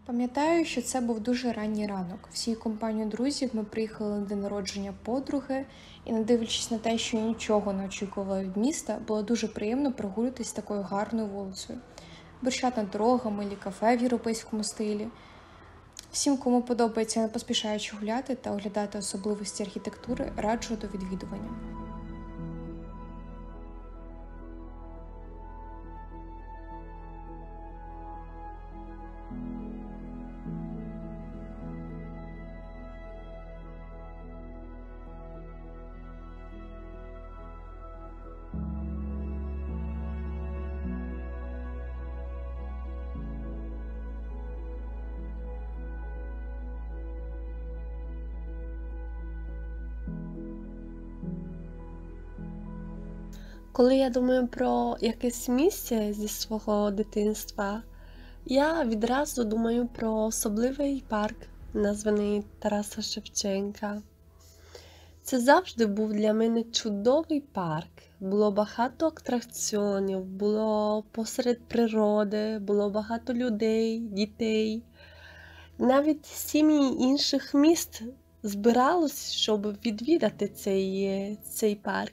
Пам'ятаю, що це був дуже ранній ранок. Всією компанією друзів ми приїхали на день народження подруги, і не дивлячись на те, що я нічого не очікувала від міста, було дуже приємно прогулятись такою гарною вулицею. Брусчатна дорога, милі кафе в європейському стилі. Всім, кому подобається не поспішаючи гуляти та оглядати особливості архітектури, раджу до відвідування. Коли я думаю про якесь місце зі свого дитинства, я відразу думаю про особливий парк, названий Тараса Шевченка. Це завжди був для мене чудовий парк. Було багато атракціонів, було посеред природи, було багато людей, дітей. Навіть сім'ї інших міст збирались, щоб відвідати цей парк.